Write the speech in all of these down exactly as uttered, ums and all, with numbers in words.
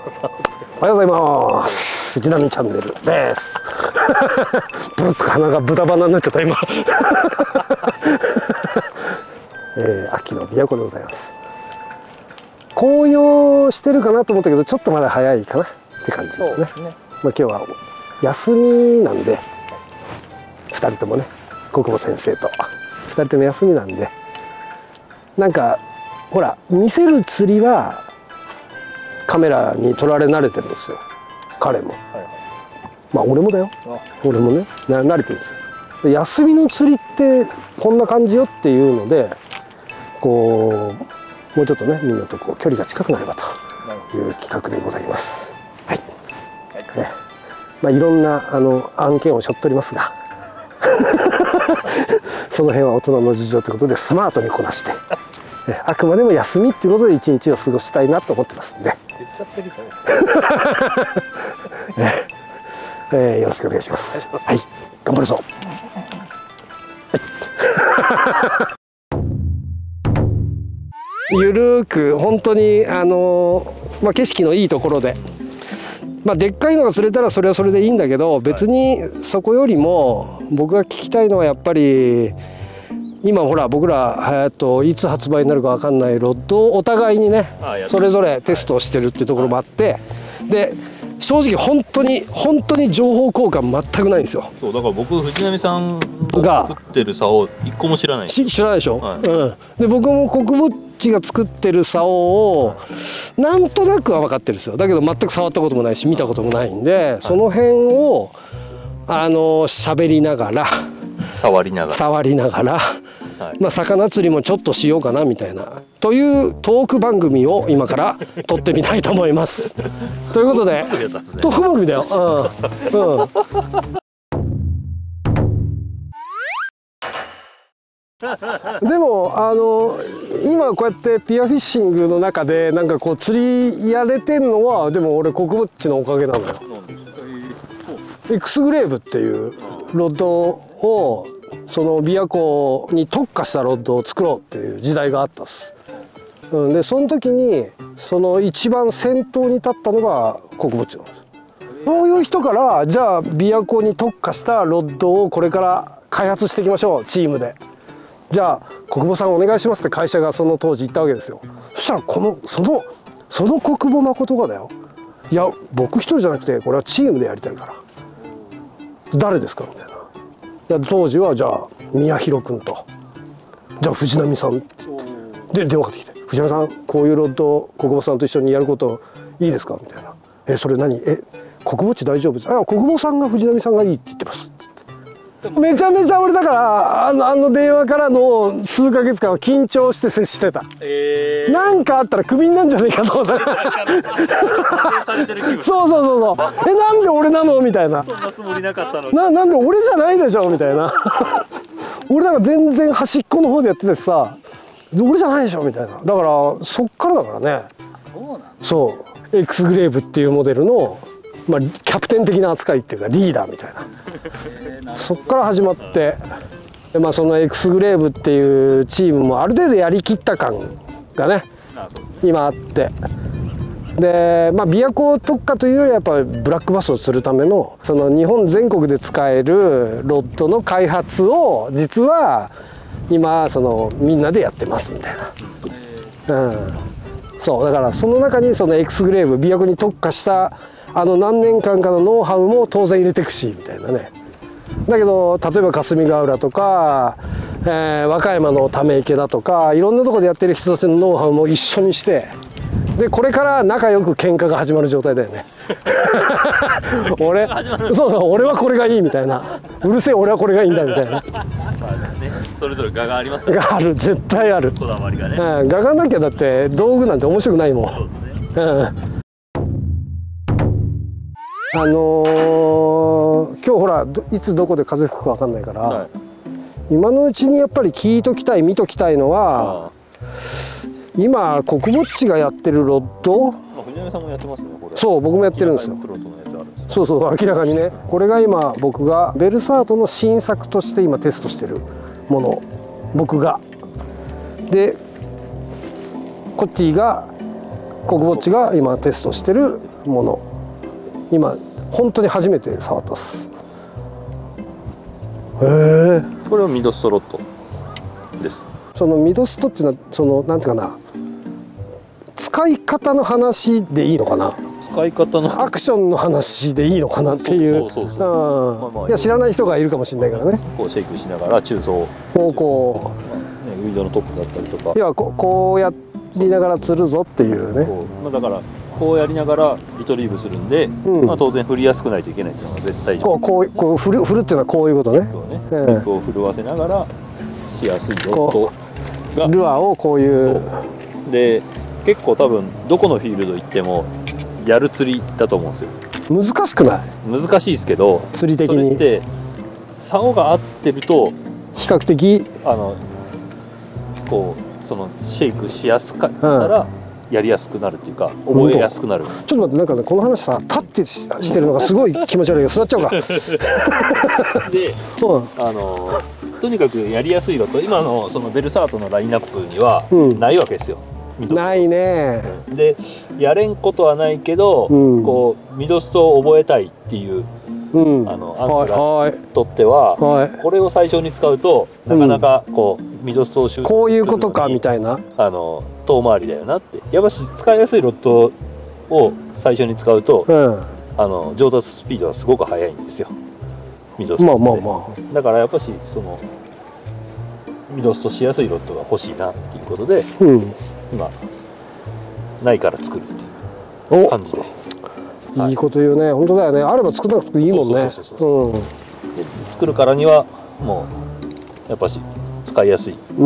おはようございます。藤波チャンネルです。ブルッと鼻が豚鼻になっちゃった今。えー、秋の琵琶湖でございます。紅葉してるかなと思ったけど、ちょっとまだ早いかなって感じですね。まあ今日は休みなんで、ふたりともね、国母先生とふたりとも休みなんで、なんかほら見せる釣りはカメラに撮られ慣れてるんですよ、彼も。はいはい、まあ俺もだよ、俺もね慣れてるんですよ。で休みの釣りってこんな感じよっていうので、こうもうちょっとねみんなとこう距離が近くなればという企画でございます。はい、はいね、まあいろんなあの案件を背負っておりますがその辺は大人の事情ということでスマートにこなしてあくまでも休みっていうことで一日を過ごしたいなと思ってますんで。 言っちゃってるじゃないですか。 えーえー、よろしくお願いします。はい、頑張るぞ。はい、ゆるーく本当にあのー、まあ景色のいいところで、まあでっかいのが釣れたらそれはそれでいいんだけど、別にそこよりも僕が聞きたいのはやっぱり。今ほら僕ら、えー、といつ発売になるか分かんないロッドをお互いにねそれぞれテストをしてるっていうところもあって、で正直本当に本当に情報交換全くないんですよ。 そうだから僕藤波さんが作ってる竿を一個も知らない。 知らないでしょ。 はい、 うん、で僕も国母っちが作ってる竿をなんとなくは分かってるんですよ。だけど全く触ったこともないし見たこともないんで、その辺をあの喋りながら触りながら触りながら、はい、まあ魚釣りもちょっとしようかなみたいなというトーク番組を今から撮ってみたいと思います。ということでトーク番組だよ。うんうんでもあの今こうやってピアフィッシングの中でなんかこう釣りやれてんのはでも俺国母っちのおかげなのよ。X グレーブっていうロッドをその琵琶湖に特化したロッドを作ろうっていう時代があったっす。うん、でその時にその一番先頭に立ったのが国母っちなんです。そういう人からじゃあ琵琶湖に特化したロッドをこれから開発していきましょうチームで。じゃあ国母さんお願いしますって会社がその当時言ったわけですよ。そしたらこのそのその国母誠がだよ、いや僕一人じゃなくてこれはチームでやりたいから誰ですかみたいな。当時はじゃあ宮広君とじゃあ藤波さんで電話かかってきて「藤波さんこういうロッドを国母さんと一緒にやることいいですか?」みたいな「えそれ何え国母っち大丈夫ですか?」「あ国母さんが藤波さんがいいって言ってます」めちゃめちゃ俺だからあのあの電話からの数ヶ月間は緊張して接してた。えー、なんかあったらクビになんじゃねえかと思ったそうそうそうそう「えなんで俺なの?」みたいな「 そんなつもりなかったのにな, なんで俺じゃないでしょ」みたいな俺なんか全然端っこの方でやっててさ「俺じゃないでしょ」みたいな。だからそっからだからね。そうなんだ。そう X グレーブっていうモデルの、まあ、キャプテン的な扱いっていうかリーダーみたいなそっから始まって、で、まあ、その X グレーブっていうチームもある程度やりきった感がね今あって、で、まあ、琵琶湖特化というよりはやっぱりブラックバスを釣るためのその日本全国で使えるロッドの開発を実は今そのみんなでやってますみたいな、うん、そうだからその中にその X グレーブ琵琶湖に特化したあの何年間かのノウハウも当然入れていくしみたいなね。だけど例えば霞ヶ浦とか、えー、和歌山のため池だとかいろんなところでやってる人たちのノウハウも一緒にして、でこれから仲良く喧嘩が始まる状態だよね俺そうそう俺はこれがいいみたいな、うるせえ俺はこれがいいんだみたいなまあね、それぞれ我がありますね。 がある、絶対ある。 こだわりがね、 うん、我がなきゃだって道具なんて面白くないもん。そうですね、うんあのー、今日ほらいつどこで風吹くか分かんないから、はい、今のうちにやっぱり聞いときたい見ときたいのは、今国母っちがやってるロッド、 藤波さんもやってますねこれ。 そう僕もやってるんですよ。 プロとのやつあるんですか。 そうそう明らかにね、これが今僕がベルサートの新作として今テストしてるもの、僕がでこっちが国母っちが今テストしてるもの、今本当に初めて触ったっす。へえ。 これはミドストロットです。 そのミドストっていうのはそのなんていうかな、使い方の話でいいのかな。 使い方のアクションの話でいいのかなっていう。 そうそうそう。 うん。いや知らない人がいるかもしれないからね。 こうシェイクしながら中層。 こうこう、ね、ウィンドウのトップだったりとか。 いやこうこうやりながら釣るぞっていうね。 まあだからこうやりながらリトリーブするんで、うん、まあ当然振りやすくないといけないっていうのが絶対。 こうこうこう振る振るっていうのはこういうことね。 そうね。えー、こう振るわせながらしやすいロットが。 ルアーをこういう。 で結構多分どこのフィールド行ってもやる釣りだと思うんですよ。 難しくない？ 難しいですけど釣り的にそれって竿が合ってると比較的あのこうそのシェイクしやすかったらやりやすくなるっていうか、うん、覚えやすくなる。 ちょっと待って、なんかねこの話さ立ってしてるのがすごい気持ち悪いよ。座っちゃおうか。で、 うん、あのとにかくやりやすいロット、今のそのベルサートのラインナップにはないわけですよ。 うん、ないね。 でやれんことはないけど、うん、こうミドストを覚えたいっていう、うん、あのアンクラにとっては、はいはい、これを最初に使うとなかなかこう、うん、ミドストを習得するのにこういうことかみたいなあの遠回りだよなって。やっぱし使いやすいロットを最初に使うと、うん、あの上達スピードがすごく速いんですよ、ミドストって。まあまあまあ、だからやっぱしそのミドストしやすいロットが欲しいなっていうことで、うん、今ないから作るっていう感じで。 いいこと言うね。本当だよね。あれば作らなくていいもんね。 作るからにはもうやっぱし使いやすい、 うん、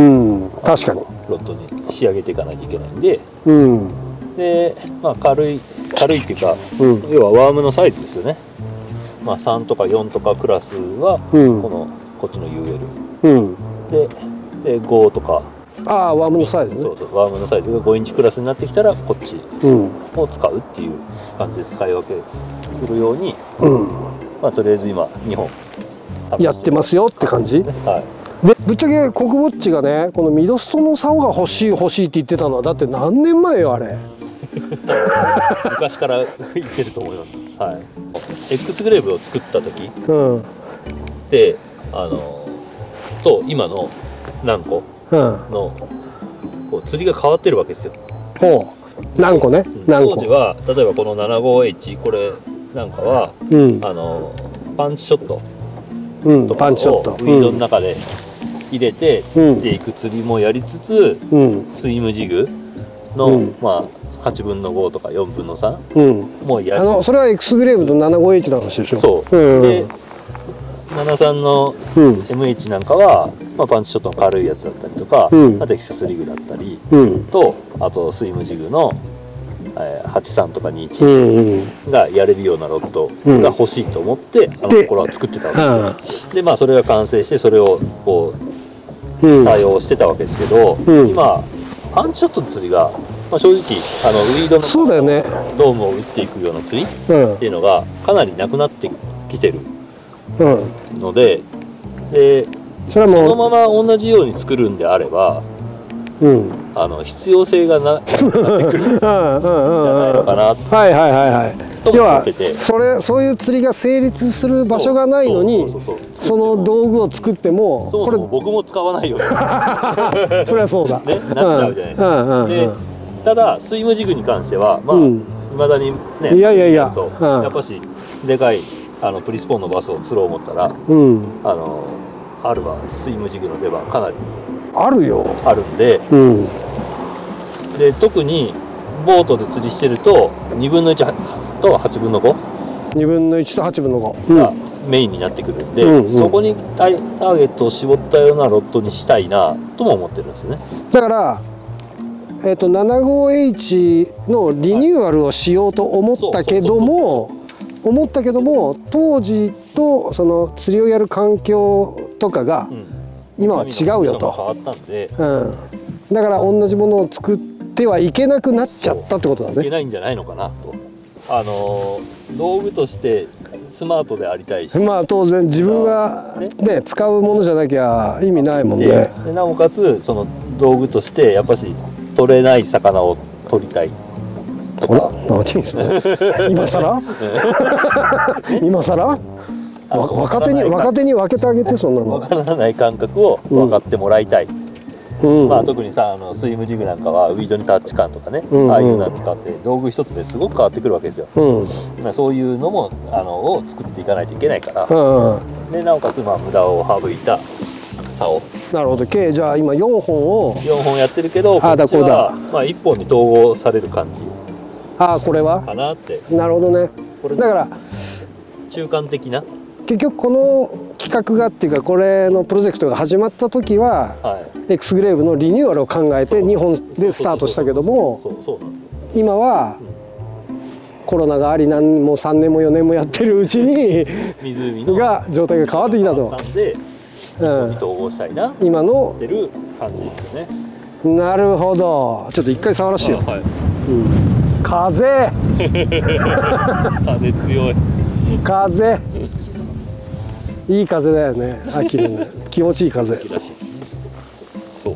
確かにロッドに仕上げていかないといけないんで、うん、で、まあ、軽い軽いっていうか、うん、要はワームのサイズですよね。まあ、さんとかよんとかクラスはこの、こっちの ユーエル、うん、で, でごとか。 ああワームのサイズね。 そうそうワームのサイズがごインチクラスになってきたらこっちを使うっていう感じで使い分けするように、うん、まあとりあえず今にほんやってますよって感じ、ね。はい、でぶっちゃけコクボッチがねこのミドストの竿が欲しい欲しいって言ってたのはだって何年前よあれ。 昔から言ってると思います。はい。X グレーブを作った時、うん、であのと今の何個の、うん、こう釣りが変わってるわけですよ。 ほう何個ね、うん、何個当時は例えばこの ななじゅうごエイチ これなんかは、うん、あのパンチショットとかをウィードの中で入れて釣っていく釣りもやりつつ、うん、スイムジグの、うん、まあはちぶんのごとかよんぶんのさん、うん、もうやる。あのそれは X グレーブと ななじゅうごエイチ の話でしょ。 そう、うん、でななじゅうさんの エムエイチ なんかは、まあ、パンチショットの軽いやつだったりとか、うん、テキサスリグだったり、うん、とあとスイムジグの、えー、はちじゅうさんとかにじゅういちがやれるようなロッドが欲しいと思って、うん、あの頃は作ってたわけですよ。でまあそれが完成してそれをこう対応してたわけですけど、うん、今パンチショットの釣りが、まあ、正直あのウィードの、ね、ドームを打っていくような釣りっていうのがかなりなくなってきてるので、うん、でそれもそのまま同じように作るんであれば、うん、あの必要性がななってくるんじゃないのかな。 はいはいはいはい。要はそれそういう釣りが成立する場所がないのにその道具を作ってもそもそも僕も使わないよ。 それはそうだ。 ねなっちゃうじゃないですか。でただスイムジグに関してはまあ、うん、未だにねいやいやいや、 うん、やっぱしでかいあのプリスポンのバスを釣ろう思ったら、うん、あのあるはスイムジグの出番かなりあるよあるんで、うん、で特にボートで釣りしてるとにぶんのいちとはちぶんのごにぶんのいちとはちぶんのごがメインになってくるんで、うんうん、そこにターゲットを絞ったようなロッドにしたいなとも思ってるんですよね。 だからえー、と ななじゅうごエイチ のリニューアルをしようと思ったけども思ったけども当時とその釣りをやる環境とかが今は違うよと、うん、だから同じものを作ってはいけなくなっちゃったってことだね。 いけないんじゃないのかなと。あの道具としてスマートでありたいし、 まあ当然自分が、ねね、使うものじゃなきゃ意味ないもんね。 ででなおかつその道具としてやっぱし取れない魚を取りたいとか、 何それ今更今更若手に若手に分けてあげて、そんなの分からない感覚を分かってもらいたい、うん、まあ特にさ、あのスイムジグなんかはウィードにタッチ感とかね、うんうん、ああいうなんかって道具一つですごく変わってくるわけですよ、うん、まあそういうのもあのを作っていかないといけないから、うん、でなおかつまあ無駄を省いた竿。 なるほど。計じゃあ今よんほんをよんほんやってるけど、こっちはまあいっぽんに統合される感じ。 ああ、これはかなって。 なるほどね。これだから中間的な。 結局この企画がっていうか、これのプロジェクトが始まった時は、はい、X グレーブのリニューアルを考えてにほんでスタートしたけども、今はコロナがあり、何もさんねんもよねんもやってるうちに湖が状態が変わってきたと。 うん、統合したいな今の出る感じですよね。 なるほど。ちょっと一回触らせてよ。はい、うん、風風強い風いい風だよね。秋のね気持ちいい風。 秋らしいですね。そう。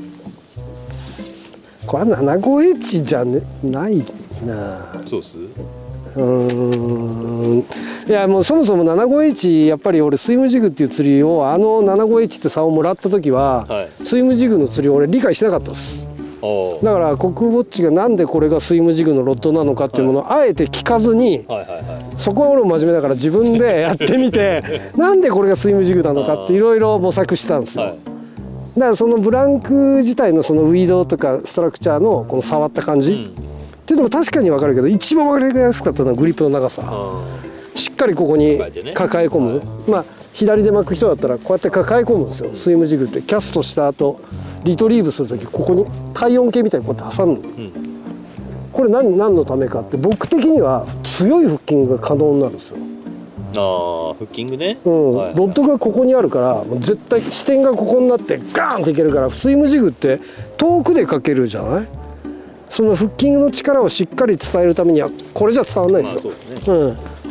これはななごうエイチじゃ、ね、ないな。 そうっす。 うーん、いやもうそもそもななごうエイチ、やっぱり俺スイムジグっていう釣りを、あの ななごうエイチ って竿をもらった時は、はい、スイムジグの釣りを俺理解してなかったです。だからコクウォッチがなんでこれがスイムジグのロッドなのかっていうものをあえて聞かずに、そこは俺も真面目だから自分でやってみてなんでこれがスイムジグなのかっていろいろ模索したんですよ。だからそのブランク自体のそのウィードとかストラクチャーのこの触った感じ、うん、っていうのも確かに分かるけど、一番分かりやすかったのはグリップの長さ。しっかりここに抱え込む、まあ左で巻く人だったらこうやって抱え込むんですよ。スイムジグってキャストした後リトリーブする時、ここに体温計みたいにこうやって挟む、うん、これ 何, 何のためかって、僕的には強いフッキングが可能になるんですよ。 ああ、フッキングね、 うん、はい、ロッドがここにあるからもう絶対視点がここになってガーンっていけるから、スイムジグって遠くでかけるじゃない。そのフッキングの力をしっかり伝えるためにはこれじゃ伝わらないですよ、まあそうですね、うん、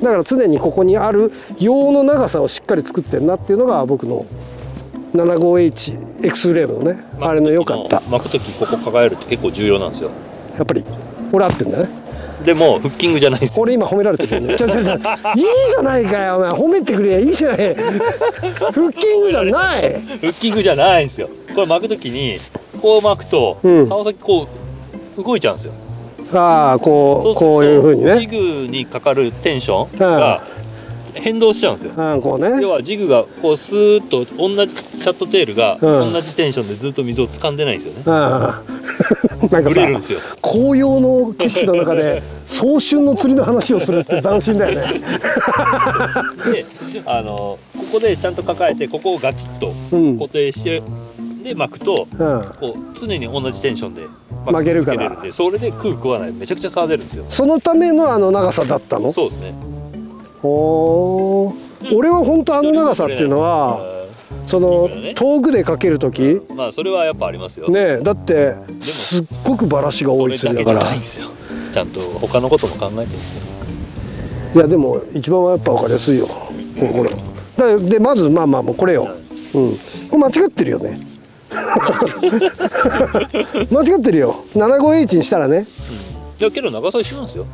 だから常にここにある用の長さをしっかり作ってるなっていうのが僕の ななごうエイチ X グレーブのね、あれの良かった。 巻く時ここ抱えるって結構重要なんですよ。 やっぱり俺合ってんだね。 でもフッキングじゃないですよ。 俺今褒められてるよね。ちょちょちょいいじゃないかよお前、褒めてくれやいいじゃない。フッキングじゃない。 フッキングじゃないんですよ。これ巻く時にこう巻くと、うん、竿先こう動いちゃうんですよ。 ああ、こうこういう風にね。 ジグにかかるテンションが変動しちゃうんですよ。 ああ、こうね。 要はジグがこうスーッと同じシャットテールが同じテンションでずっと水を掴んでないんですよね。ああ、なんかさ、 紅葉の景色の中で早春の釣りの話をするって斬新だよね。 で、あのここでちゃんと抱えてここをガチッと固定して、うん、で巻くと、うん、こう常に同じテンションで巻けるから、 それで空食わない、めちゃくちゃ差が出るんですよ。 そのためのあの長さだったの？ そうですね。 おー、俺は本当あの長さっていうのはその遠くでかける時、 まあそれはやっぱありますよね。だってすっごくバラシが多い釣りだから、 ちゃんと他のことも考えてるんですよ。 いやでも一番はやっぱ分かりやすいよこれだ。でまずまあまあもうこれよ、うん、これ間違ってるよね。間違ってるよ。 ななごうエイチ にしたらね、うん、いやけど長さ一緒なんですよ。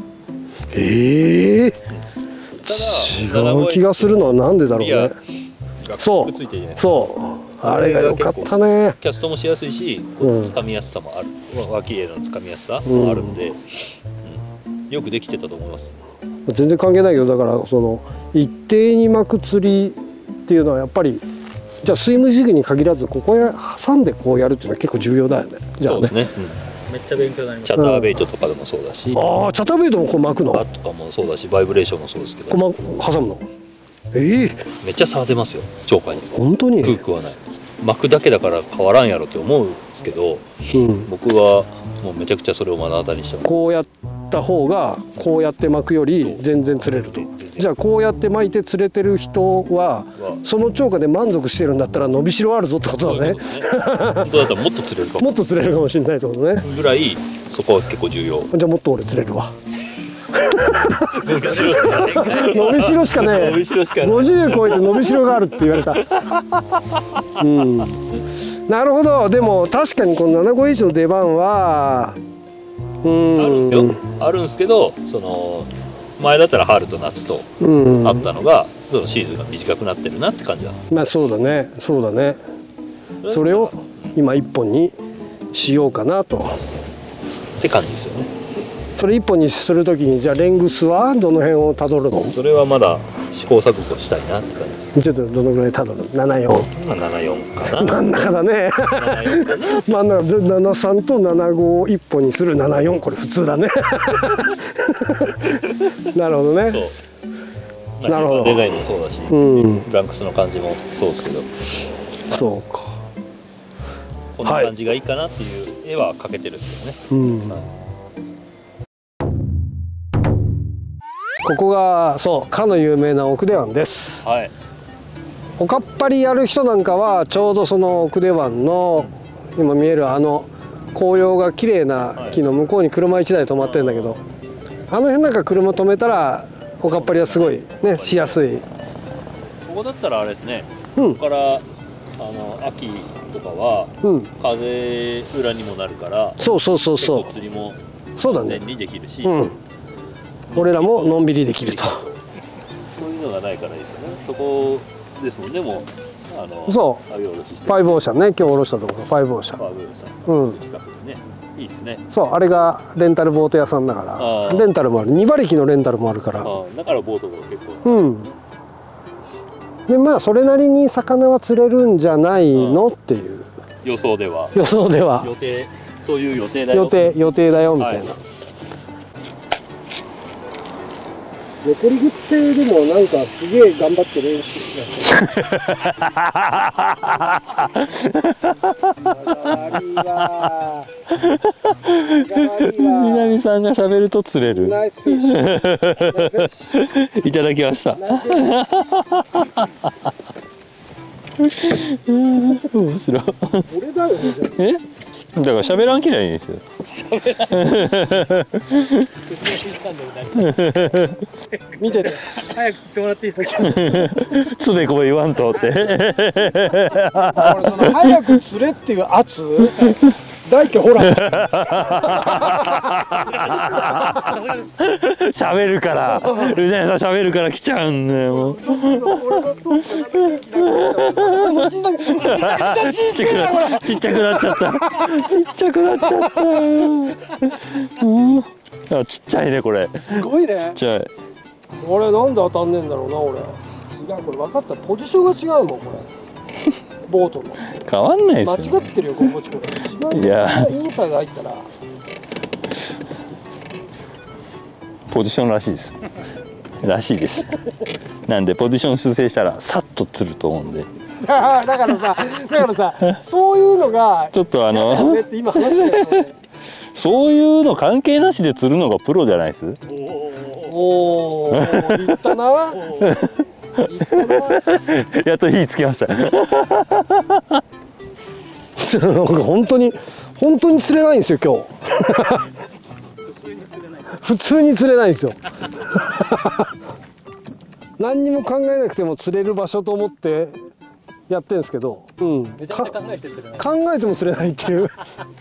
ええー、違う気がするのはなんでだろうね。そうそうあれが良かったね。 キャストもしやすいし、つかみやすさもある、脇へのつかみやすさもあるんで、うんうん、よくできてたと思います。 全然関係ないけど、だからその一定に巻く釣りっていうのはやっぱり、じゃあスイムジグに限らずここへ挟んでこうやるっていうのは結構重要だよね。じゃあね、そうですね、 うん、めっちゃ勉強になります。チャターベイトとかでもそうだし、うん、 ああチャターベイトもこう巻くの？ とかもそうだし、バイブレーションもそうですけど、 こう挟むの？ええー、 めっちゃ差出ますよ、超過に。 本当に？ 空食わない。巻くだけだから変わらんやろって思うんですけど、うん、僕はもうめちゃくちゃそれを目の当たりにしてます。 こうやった方がこうやって巻くより全然釣れると。じゃあこうやって巻いて釣れてる人はその超過で満足してるんだったら伸びしろあるぞってことだね。 本当だったらもっと釣れるかも。 もっと釣れるかもしれないってことね。 ぐらいそこは結構重要。 じゃあもっと俺釣れるわ。 伸びしろしかない。 伸びしろしかねえ。 伸びしろしかない。 ごじゅう超えて伸びしろがあるって言われた。うん。なるほど。でも確かにこのななごうエイチの出番はあるんですよ。あるんですけど、その前だったら春と夏とあったのが、そのシーズンが短くなってるなって感じだ。 まあそうだね、そうだね。それを今一本にしようかなと。 って感じですよね。 それ一本にするときに、じゃあレングスはどの辺をたどるの？ それはまだ試行錯誤したいなって感じです。 ちょっとどのぐらいたどる？ななよん。 まあななよんかな。 真ん中だね。真ん中でななさんとななごを一本にするななよん、これ普通だね。なるほどね。 そう。なるほど。デザインもそうだし、うん、ランクスの感じもそうですけど。 そうか。 こんな感じがいいかなっていう絵は描けてるんですよね。うん。はい、 ここがそうかの有名な奥出湾です。はい。おかっぱりやる人なんかはちょうどその奥出湾の今見えるあの紅葉が綺麗な木の向こうに車いちだい止まってるんだけど、あの辺なんか車止めたらおかっぱりはすごいねしやすい。 ここだったらあれですね。うん、ここからあの秋とかは、うん、風裏にもなるから、 そうそうそうそう。 釣りもそうだね。 安全にできるし、 うん、俺らものんびりできると。 そういうのがないからいいですよね。そこですもんね、もうあのそうファイブオーシャンね、今日下ろしたところファイブオーシャン、ファイブオーシャン、うん、近くにね、いいですね。そうあれがレンタルボート屋さんだから、レンタルもある、に馬力のレンタルもあるから、 あだからボートが結構、 うん、でまあそれなりに魚は釣れるんじゃないのっていう予想では予想では予定、そういう予定だよ、 予定予定だよみたいな、はい、残りグッテでもなんかすげえ頑張って練習してた。 藤波さんが喋ると釣れる。ナイスフィッシュ。いただきました。面白い。 俺だよね。 え？だから喋らんきゃいいんですよ。 見てて。早く釣ってもらっていいですか。 つべこべ言わんとって。俺その早く釣れっていう圧。大輝ほら。 喋るから。ルナさん喋るから来ちゃうんだよ。もう。ちっちゃくなっちゃった。ちっちゃくなっちゃった。あ、ちっちゃいねこれ。 すごいね。 ちっちゃい。 俺なんで当たんねえんだろうな俺。違うこれ分かった。ポジションが違うもんこれ。ボートの。 変わんないですよ。 間違ってるよここちこれ。違う。いや。インサイド入ったら。 ポジションらしいです。らしいです。なんでポジション修正したらさっと釣ると思うんで。 だからさ、だからさ、そういうのがちょっとあの。 今話してるのね。 そういうの関係なしで釣るのがプロじゃないです。 おお、いったな。 やっと火つきました。なんか本当に本当に釣れないんですよ今日。普通に釣れないんですよ。何にも考えなくても釣れる場所と思ってやってるんですけど、うん、めちゃくちゃ考えて釣れない。考えても釣れないっていう。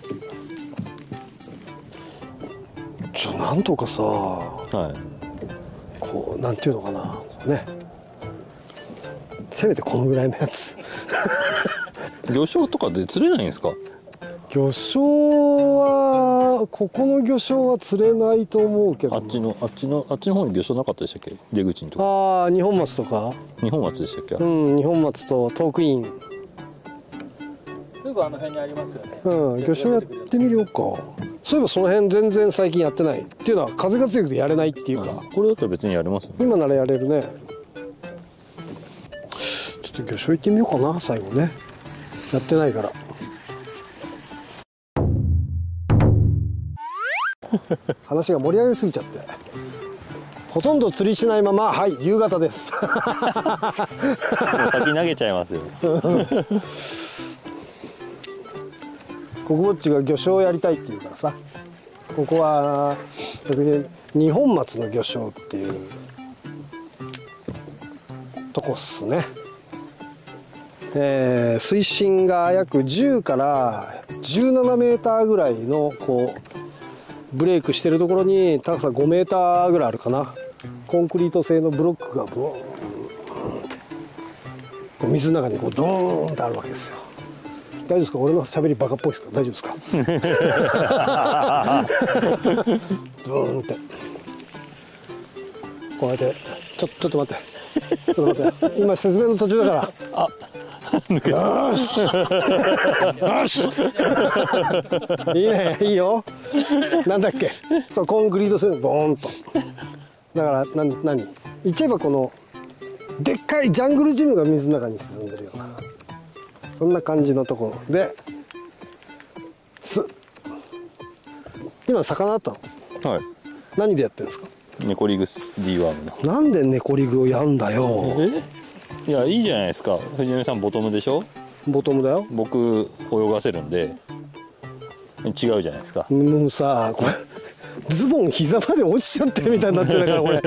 ちょなんとかさ、はい、こうなんていうのかな、こうね。せめてこのぐらいのやつ。 魚礁とかで釣れないんですか？ 魚礁はここの魚礁は釣れないと思うけど、 あっちのあっちのあっちの方に魚礁なかったでしたっけ？出口のとこ。 ああ、二本松とか。 二本松でしたっけ？ うん、二本松とトークイン。 すぐあの辺にありますよね。 うん、魚礁やってみようか。そういえばその辺全然最近やってないっていうのは風が強くてやれないっていうか、うん、 これだったら別にやれますよね。 今ならやれるね。ちょっと魚礁行ってみようかな最後ね。やってないから。話が盛り上がりすぎちゃってほとんど釣りしないまま、はい夕方です。 先投げちゃいますよ。 コクボッチが魚礁をやりたいって言うからさ、ここは逆に二本松の魚礁っていうとこっすね。えー、水深が約じゅうからじゅうななメーターぐらいのこうブレイクしてるところに高さごメーターぐらいあるかな、コンクリート製のブロックがブーンってこう水の中にこうドーンってあるわけですよ。大丈夫ですか？俺の喋りバカっぽいですか？大丈夫ですか？ドーンってこうやってちょちょっと待ってちょっと待って今説明の途中だから。あよしよしいいね、いいよ。なんだっけ、そうコンクリート製のボーンとだからな何言っちゃえばこのでっかいジャングルジムが水の中に沈んでるようなそんな感じのところです今魚あったの？はい。何でやってるんですか？ ネコリグス ディーワームの。 なんでネコリグをやんだよ。 えいやいいじゃないですか。藤波さんボトムでしょ。 ボトムだよ。 僕泳がせるんで違うじゃないですか。 もうさこれズボン膝まで落ちちゃってるみたいになってるからこれ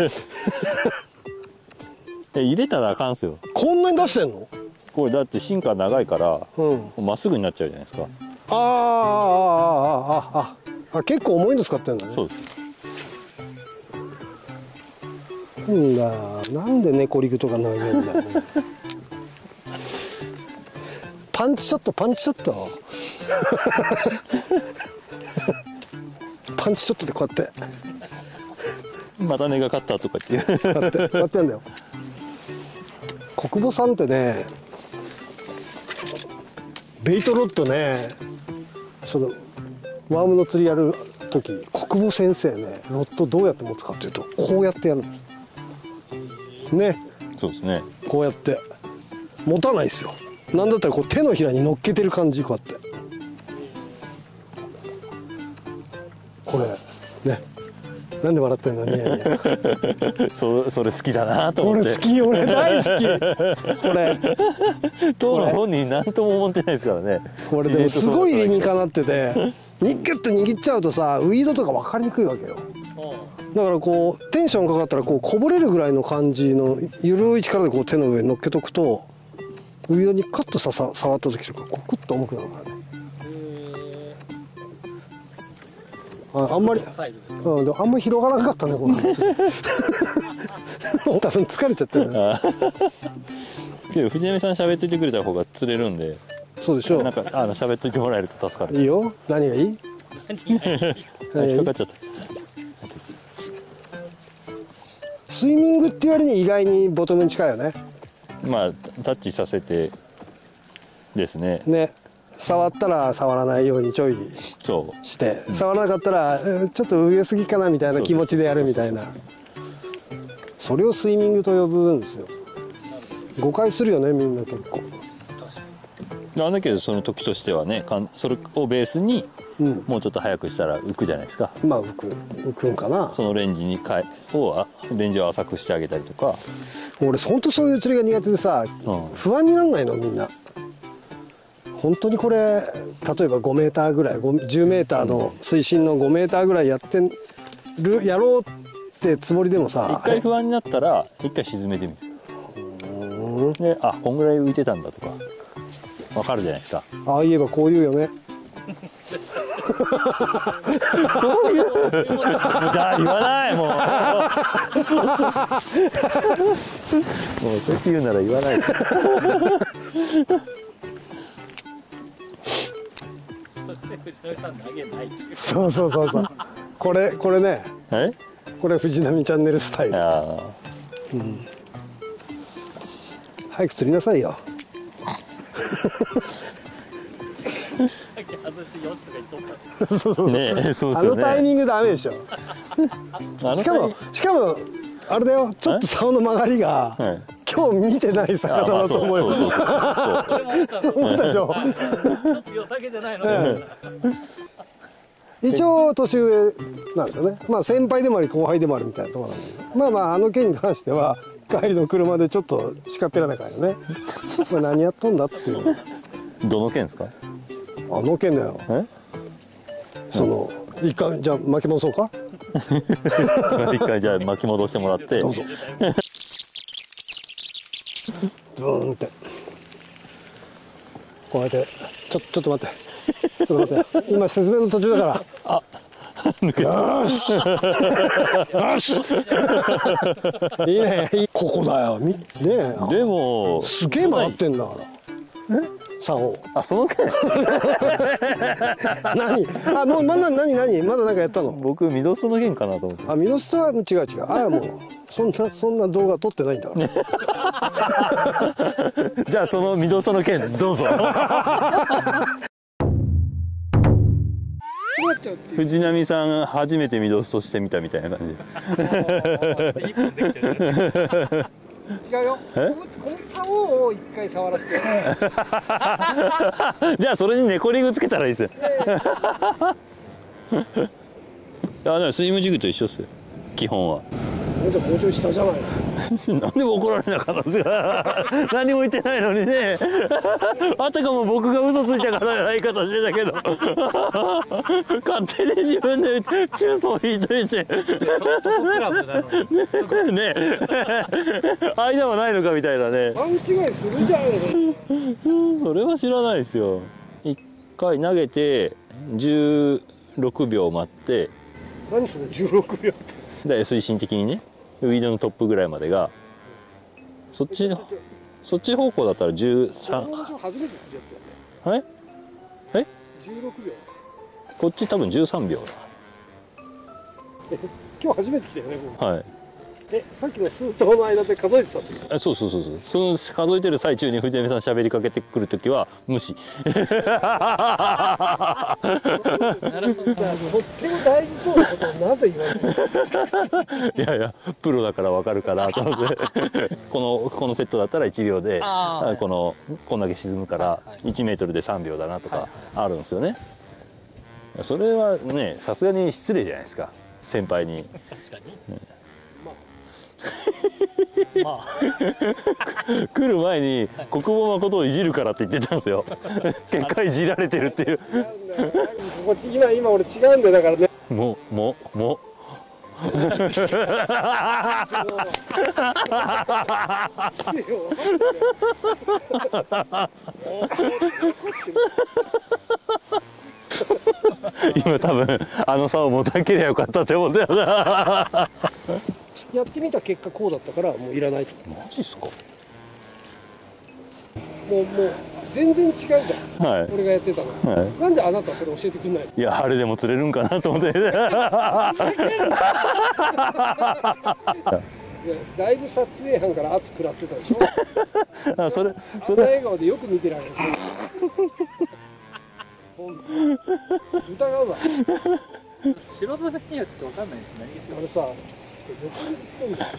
入れたらあかんすよ。 こんなに出してんの？ これだって進化長いからうんまっすぐになっちゃうじゃないですか。 あーあーあーあーああ結構重いの使ってんだね。 そうです。 なんだなんでネコリグとか投げるんだよねパンチショットパンチショットパンチショットでこうやってまた根が勝ったとか言ってこうやってこうやってやんだよ。国母さんってねベイトロッドねそのワームの釣りやる時国母先生ねロッドどうやって持つかっていうとこうやってやるのね。 そうですね。 こうやって持たないですよ。なんだったらこう手のひらに乗っけてる感じこうやってこれね。なんで笑ってんの？ニヤニヤそ, それ好きだなと思って。 俺好き、俺大好きこれ当の本人何とも思ってないですからね。 これでもすごい理にかなっててニッキュッと握っちゃうとさウィードとか分かりにくいわけよ。だからこうテンションかかったらこうこぼれるぐらいの感じの緩い力でこう手の上に乗っけとくとウィードにカッとささ触った時とかこうクッと重くなるからね。あ, あんまり、うん、でもあんまり広がらなかったねこの話多分疲れちゃってるね。 けど藤波さん喋っといてくれた方が釣れるんで。 そうでしょう。 なんかあの喋っといてもらえると助かる。 いいよ。何がいい？ 引っかかっちゃった。 スイミングっていう割に意外にボトムに近いよね。 まあタッチさせてですね。 ね。触ったら触らないようにちょいして触らなかったらちょっと上すぎかなみたいな気持ちでやるみたいなそれをスイミングと呼ぶんですよ。誤解するよねみんな結構。 なんだけどその時としてはねそれをベースにもうちょっと速くしたら浮くじゃないですか。 まあ浮く浮くんかな。 そのレンジにかえをレンジを浅くしてあげたりとか。 俺ほんとそういう釣りが苦手でさ、うん、不安になんないのみんな。本当にこれ例えばごメーターぐらいじゅうメーターの水深のごメーターぐらいやってるやろうってつもりでもさ一回不安になったら一回沈めてみる。であこんぐらい浮いてたんだとかわかるじゃないですか。 ああ言えばこう言うよねそういうじゃあ言わないもうもうそうやって言うなら言わないそして藤波さん投げないっていう。 そうそうそうそうこれこれねえこれ藤波チャンネルスタイル。 あ、 うん、早く釣りなさいよさっき外してよしとか言っとったそうそうねそうですよね。 あのタイミングダメでしょしかもしかもあれだよちょっと竿の曲がりが、はい、今日見てない魚だと思うよ。思ったでしょ。 良さげじゃないの。 一応年上なんですよね。まあ先輩でもあり後輩でもあるみたいなところなんで、まあまああの件に関しては帰りの車でちょっと叱ってられないからね。まあ何やっとんだっていう。 どの件ですか？ あの件だよ。え？その一回じゃあ巻き戻そうか？ 一回じゃあ巻き戻してもらって。どうぞ。 ドーンってこうやってちょちょっと待ってちょっと待って今説明の途中だから。あよしよしいいね、いい、ここだよ、みねえ、 でもすげえ回ってんだからさお。 あ、その件何、あ、もうまだ何何まだなんかやったの？ 僕ミドストの件かなと思って。 あ、ミノスタは違う違う、あ、もうそんなそんな動画撮ってないんだからじゃあそのミドストの件どうぞ。藤波さん初めてミドストしてみたみたいな感じ。 違うよ、この竿を一回触らせてじゃあそれに猫リグつけたらいいですよ。あ、でもスイムジグと一緒っすよ、基本は。 もうちょいもうちょい下じゃないの。 何でも怒られなかったんですか。何も言ってないのにね。あたかも僕が嘘ついたからない方してたけど。勝手に自分で中層引いといて。 そこクラブなの。 ね。間はないのかみたいなね。 勘違いするじゃん。 それは知らないですよ。一回投げてじゅうろくびょう待って。 何そのじゅうろくびょうって。 で推進的にね。ウィードのトップぐらいまでがそっちそっち方向だったらじゅうさん。 初めてするやつはいえじゅうろくびょう。 こっち多分じゅうさんびょうだ。今日初めて来たよね。 はい。 え、さっきの数頭の間で数えてたってこと？ あ、そうそうそうそう。その数えてる最中に藤波さん喋りかけてくるときは無視。 なるほど。 とっても大事そうなことをなぜ言われる？ いやいや、プロだからわかるかなと思って。このこのセットだったらいちびょうで、 あこのこんだけ沈むからいちメートルでさんびょうだなとかあるんですよね。それはね、さすがに失礼じゃないですか、先輩に。 確かに。 ね、 まあ来る前に国防誠をいじるからって言ってたんですよ。結果いじられてるっていう。 ここ今今俺違うんだよだからね。 もうもうもう。今多分あの差を持たなければよかったって思ったよな。 やってみた結果こうだったからもういらないと。 マジっすか。 もうもう全然違うじゃん、 はい、 俺がやってたの、はい、なんであなたそれ教えてくんないの？ いや、あれでも釣れるんかなと思って。 だいぶ撮影班から圧食らってたでしょ。 あ、それそあんなれ笑顔でよく見てられる。疑うわ。 素人の目にはちょっと分かんないですね。 あれさ、横に振ってんだよ。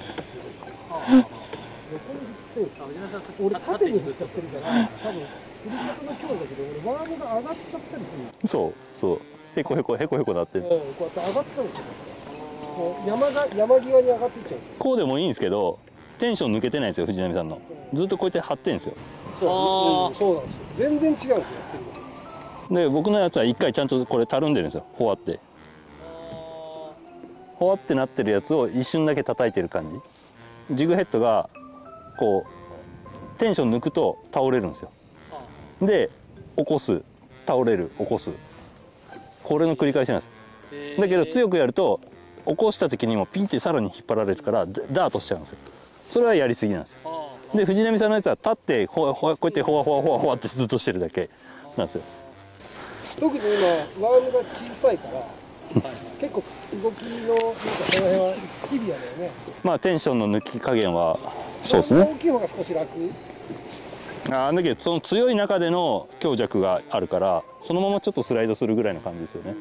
横に振ってん俺縦に振っちゃってるから、多分振り方の強だけど、俺ワードが上がっちゃったりする。 そうそう、へこへこへこへこなってる。 うん、こうやって上がっちゃうんですよ。こう山が山際に上がっていっちゃうんですよ。 こうでもいいんですけど、テンション抜けてないんですよ、藤波さんの。ずっとこうやって張ってんですよ。 そう、うん、そうなんですよ。全然違うんですよ、やってるの。 で、僕のやつは一回ちゃんとこれたるんでるんですよ、ほわって。ほわってなってるやつを一瞬だけ叩いてる感じ。ジグヘッドがこうテンション抜くと倒れるんですよ。で、起こす、倒れる、起こす、これの繰り返しなんです。だけど強くやると起こした時にもピンってさらに引っ張られるからダートしちゃうんですよ。それはやりすぎなんですよ。で、藤波さんのやつは立ってほわほわこうやってほわほわほわほわってずっとしてるだけなんですよ。 特に今ワームが小さいから、はい、結構動きのなんかその辺は日々やだよね。 まあテンションの抜き加減はそうですね。 大きい方が少し楽。 ああ、だけどその強い中での強弱があるからそのままちょっとスライドするぐらいの感じですよね。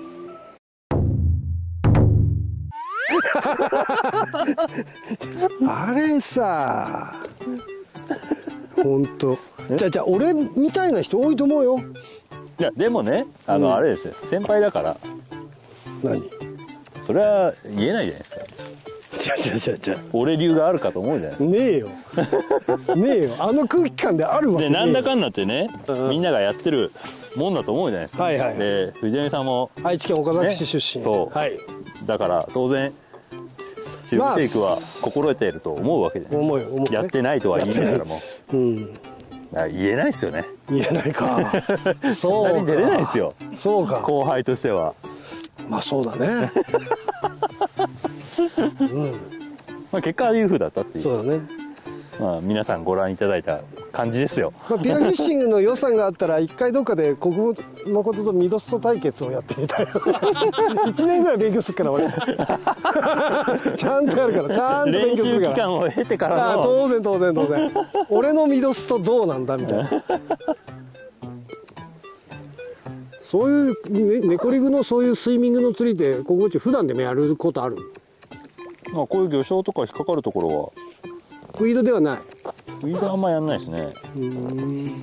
あれさ、本当。じゃあじゃあ俺みたいな人多いと思うよ。 いやでもね、あの、うん、あれですよ、先輩だから。 何？ それは言えないじゃないですか。 じゃじゃじゃじゃ俺流があるかと思うじゃないですか。 ねえよ。ねえよ。あの空気感であるわけねえよ。 で、なんだかんだってね、みんながやってるもんだと思うじゃないですか。 はいはい。 で、藤波さんも愛知県岡崎市出身。 ね、そう。はい。だから当然シルクシェイクは心得ていると思うわけじゃない。 思うよ、思う、ね。 やってないとは言いながらも。 うん。 言えないですよね。 言えないか。 そうか。出れないですよ。 そうか。 後輩としては。 まあそうだねうんまあ結果はいう風だったっていう。 そうだね。 まあ皆さんご覧いただいた感じですよ。 まあ、ピアフィッシングの予算があったら一回どっかで国語誠とミドスト対決をやってみたいいちねんぐらい勉強するから俺ちゃんとやるからちゃんと勉強するから練習期間を経てからの。 あ当然当然当然俺のミドストどうなんだみたいなそういう、ね、ネコリグのそういうスイミングの釣りって国語中普段でもやることある？ まあこういう魚礁とか引っかかるところウィードではない。 はウィードはあんまやんないですね。 うん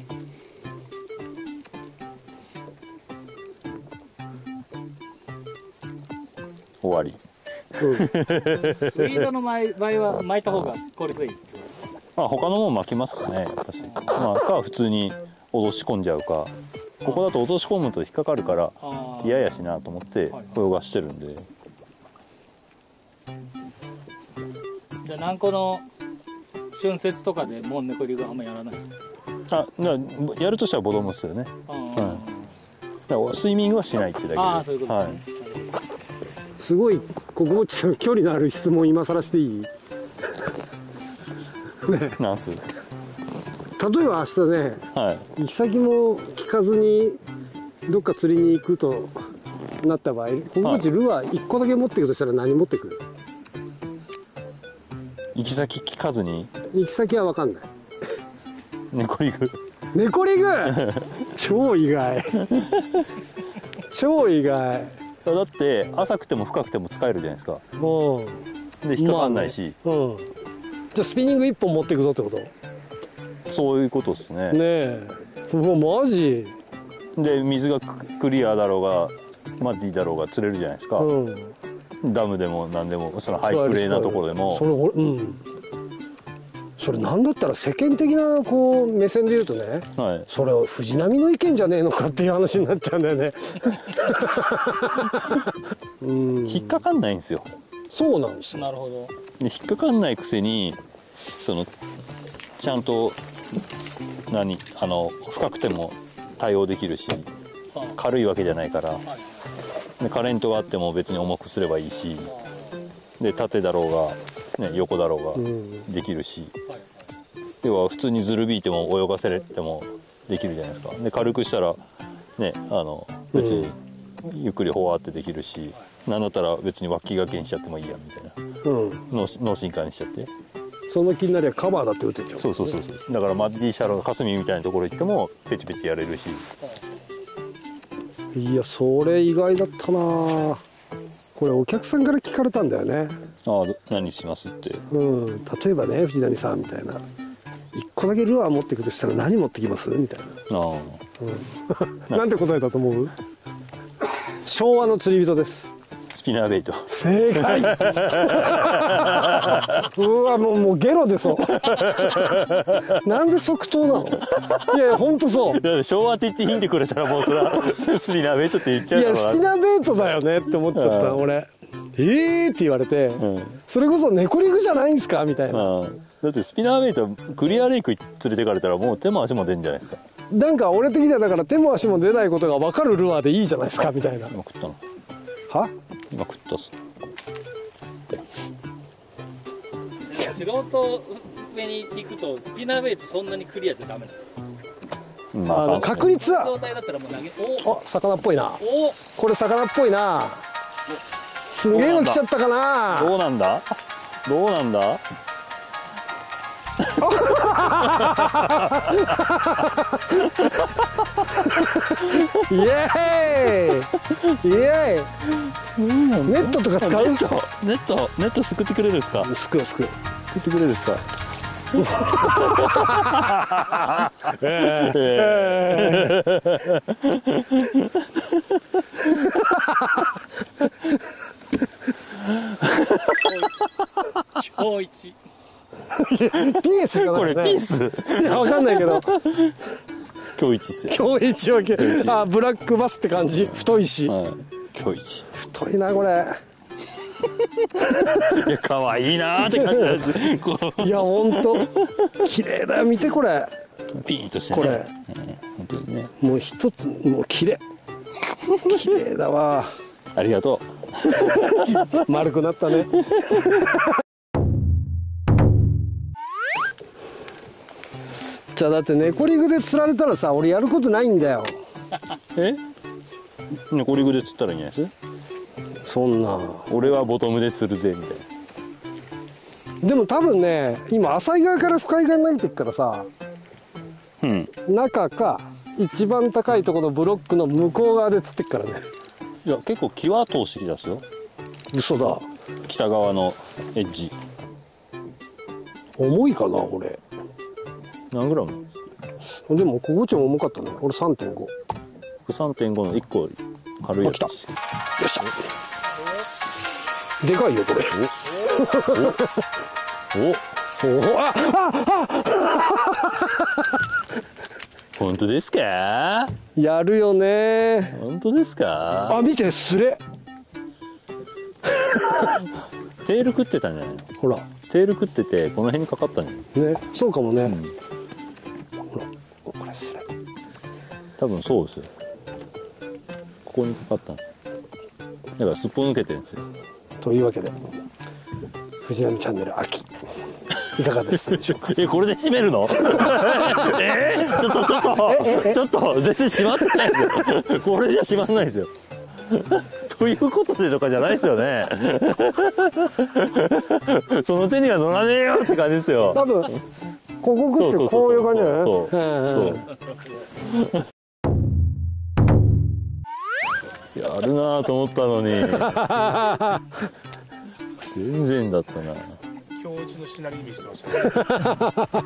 終わり。 うん、 ウィードの場合は巻いた方が効率いい。 まあ他のもん巻きますねやっぱし。まあか普通に落とし込んじゃうか。ここだと落とし込むと引っかかるから嫌やしなと思って泳がしてるんで。 じゃあ南湖の春節とかでもうネコリグあんまやらないですか？ あ、だからやるとしたらボトムっすよね。 あうん。だからスイミングはしないってだけで。 あーそういうことはい。 すごい国語中距離のある質問今更していい？ねなんす。 例えば明日ねはい。 行き先も聞かずにどっか釣りに行くとなった場合国語中ルアーいっこだけ持っていくとしたら何持ってく？ 行き先聞かずに行き先は分かんない。 ネコリグ。 ネコリグ超意外超意外。 だって浅くても深くても使えるじゃないですか。 うんで引っかかんないし、 まあね、うん、じゃあスピニングいっぽん持っていくぞってこと？ そういうことですね。 ねえうわマジで水がクリアだろうがマッディだろうが釣れるじゃないですか。 うんダムでも何でもそのハイプレーなところでもそれうんそれなんだったら世間的なこう目線で言うとね、 はい、 それを藤波の意見じゃねえのかっていう話になっちゃうんだよねうん引っかかんないんですよ。 そうなんですよ。 なるほど。 で引っかかんないくせにそのちゃんと何あの深くても対応できるし軽いわけじゃないからでカレントがあっても別に重くすればいいしで縦だろうが、ね、横だろうができるし、要は普通にズルビーても泳がせれてもできるじゃないですか。で軽くしたらねあの別にゆっくりほわってできるし、なんだったら別に脇掛けにしちゃってもいいやみたいな、うん、脳進化にしちゃってその気になりゃカバーだって打てちゃう。そうそうそうそう。だからマッディシャロー霞みたいなところ行ってもペチペチやれるし。 いやそれ意外だったな。これお客さんから聞かれたんだよね。 ああ何しますって、 うん、例えばね藤谷さんみたいな一個だけルアー持っていくとしたら何持ってきますみたいな。ああ、うん、なんて答えたと思う？昭和の釣り人です。 スピナーベイト。 正解うわもうもうゲロ出そうなんで即答なの？いやいやほんとそう。 だ昭和って言ってヒントくれたらもうそれはスピナーベイトって言っちゃうから。 いやスピナーベイトだよねって思っちゃった俺。えーって言われて、うん、それこそネコリグじゃないんですかみたいな。 だってスピナーベイトクリアレイク連れてかれたらもう手も足も出んじゃないですか。 なんか俺的にはだから手も足も出ないことが分かるルアーでいいじゃないですかみたいな。 今食ったの？ は？ 今食ったっす。 素人目に行くとスピナーベイトそんなにクリアじゃダメなんですか？ まあ、あの確率は状態だったらもう投げお魚っぽいな。 おこれ魚っぽいな。すげえの来ちゃったかな。 どうなんだどうなんだイエーイイエーイ。ネットとか使う？ ネットネットネットすくってくれるんですか？ すくすくすくってくれるんですか？ 超一ピースかな、 これピース？ いやわかんないけど今日一っすよ。 今日一はあブラックバスって感じ。太いし、 はい、今日一太いなこれ。 いや可愛いなーって感じなんですいやほんと綺麗だよ。見てこれピーンとしてねこれ、 うん、本当にねもう一つもう綺麗綺麗だわ。 ありがとう。丸くなったね。じゃあだって猫リグで釣られたらさ、俺やることないんだよ。 え猫リグで釣ったらいいんじゃないです？ そんな。 俺はボトムで釣るぜみたいな。 でも多分ね、今浅い側から深い側に投げてっからさ、 うん、 中か一番高いところのブロックの向こう側で釣ってっからね。 いや結構木は通してきたすよ。 嘘だ。 北側のエッジ。 重いかな俺。 何グラム？ でも心地も重かったね。俺 さんてんご。 さんてんごのいっこ軽いやつ。 よっしゃ。でかいよこれ。 おおおあああ本当ですか？ やるよね。 本当ですか？ あ見てスレ。 テール食ってたんじゃないの？ ほら。 テール食っててこの辺にかかったんじゃない？ ね、そうかもね。うん、ほらこれスレ。 多分そうですよ。ここにかかったんですよ。だからすっぽ抜けてるんですよ。 というわけで藤波チャンネル秋いかがでしたでしょうか？ えこれで締めるの？えー、ちょっとちょっとちょっと全然閉まってないですよ。これじゃ閉まんないですよ。ということでとかじゃないですよね。その手には乗らねえよって感じですよ。 多分ここ食ってこういう感じじゃない？ そうそうそう。やるなと思ったのに全然だったな。 今日うちのシナリオ見してました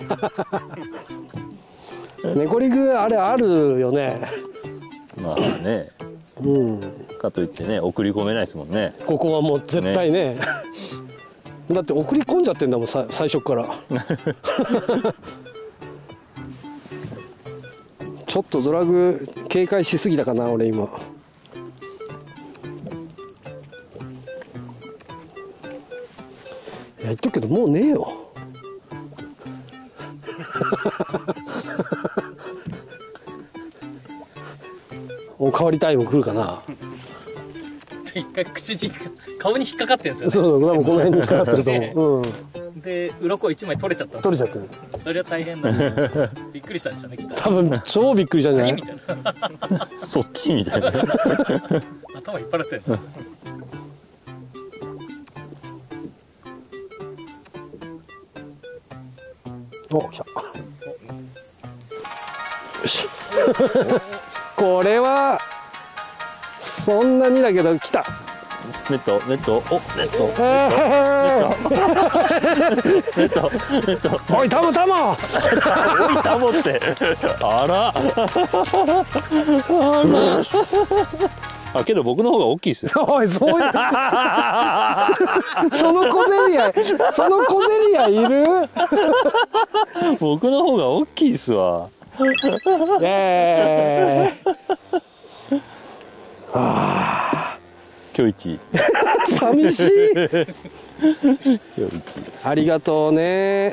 ね。 猫リグあれあるよね。 まあね、うん、かといってね送り込めないですもんね。 ここはもう絶対ね、ねだって送り込んじゃってんだもんさ最初からちょっとドラグ警戒しすぎたかな俺今。言っとくけどもうねえよ。おかわりタイム来るかな。 一回口に顔に引っかかってるんですよね。そう、多分この辺に引っかかってると思う。 うん、で鱗一枚取れちゃった。 取れちゃってる。 それは大変だ、ね。びっくりしたんでしょうねきっと。 多分超びっくりしたんじゃない？みたいな。そっちみたいな。 頭引っ張られてる。 お、来た。よし。これはそんなにだけど来た。 ネットネットおネットネットネットおいタモタモおいタモってあらあけど僕の方が大きいですよ。 おいそういうその小競り合いその小競り合いいる？ 僕の方が大きいっすわ。 イエーイ。あ今日一寂しい。 今日一ありがとうね。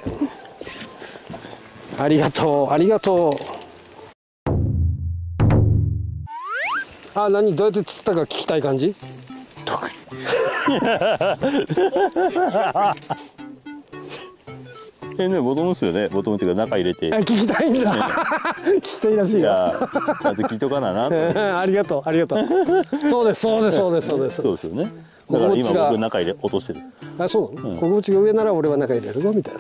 ありがとうありがとう。あ、何どうやって釣ったか聞きたい感じ？ 特にえね、ボトムっすよね。ボトムっていうか中入れて聞きたいんだ。聞きたいらしいよ。 ちゃんと聞いとかななありがとうありがとう。そうですそうですそうですそうです。 そうですよね。だから今僕中入れ落としてる。 あ、そうなの？小口が上なら俺は中入れるぞみたいな。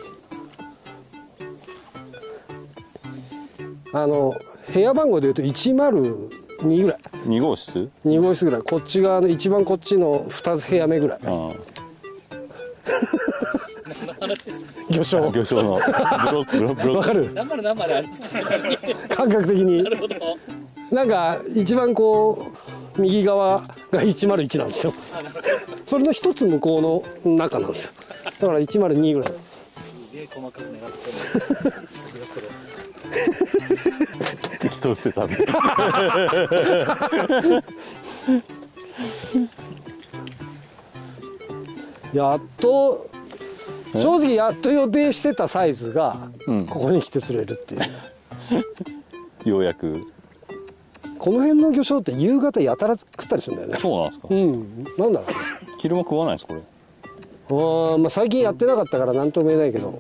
あの部屋番号でいうといちまるにぐらい。 に号室？ に号室ぐらい。こっち側の一番こっちのふたつ部屋目ぐらい。魚礁魚礁のブロックブロックわかる？ 何丸何丸あるんですか？ 感覚的に。なるほど。なんか一番こう右側がいちまるいちなんですよ。それの一つ向こうの中なんですよ。だからいちまるにぐらい。すげえ細かく狙ってる。 適当してたんで。 やっと正直やっと予定してたサイズがここに来て釣れるっていう、 ようやくこの辺の魚醤って夕方やたら食ったりするんだよね。 そうなんですか。 うんなんだろうね。 昼間食わないですこれ。 あー、まあ、最近やってなかったから何とも言えないけど、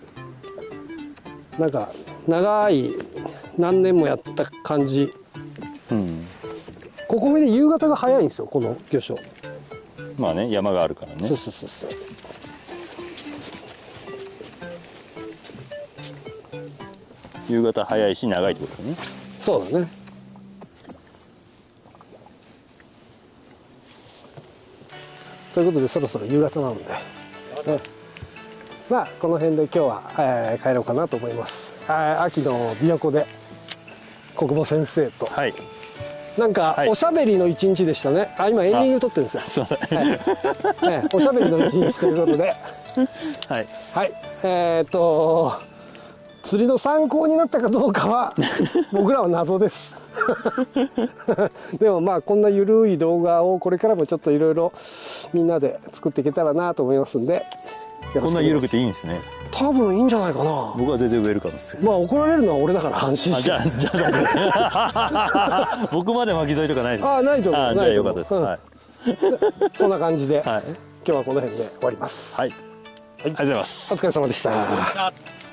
なんか長い何年もやった感じ。 うん。 ここで夕方が早いんですよこの魚醤。 まあね山があるからね。 そうそうそうそう。 夕方早いし長いってことね。 そうだね。ということでそろそろ夕方なので、ね、まあこの辺で今日は、えー、帰ろうかなと思います。あ秋の琵琶湖で国母先生と、 はい。 なんか、 はい、 おしゃべりの一日でしたね。あ今エンディング撮ってるんですよ。 そうだね、はいね、おしゃべりの一日ということではいはいえー、っと釣りの参考になったかどうかは僕らは謎ですでもまあこんなゆるい動画をこれからもちょっといろいろみんなで作っていけたらなと思いますんで、 こんな緩くていいんですね。 多分いいんじゃないかな。 僕は全然ウェルカムですよ。 まあ怒られるのは俺だから安心して。 あじゃあじゃあ大丈夫です僕まで巻き添えとかないです。 あないと思う。 あじゃあよかったです、うん、はいそんな感じで、 はい、 今日はこの辺で終わります。 はい、はい、ありがとうございます。 お疲れ様でした。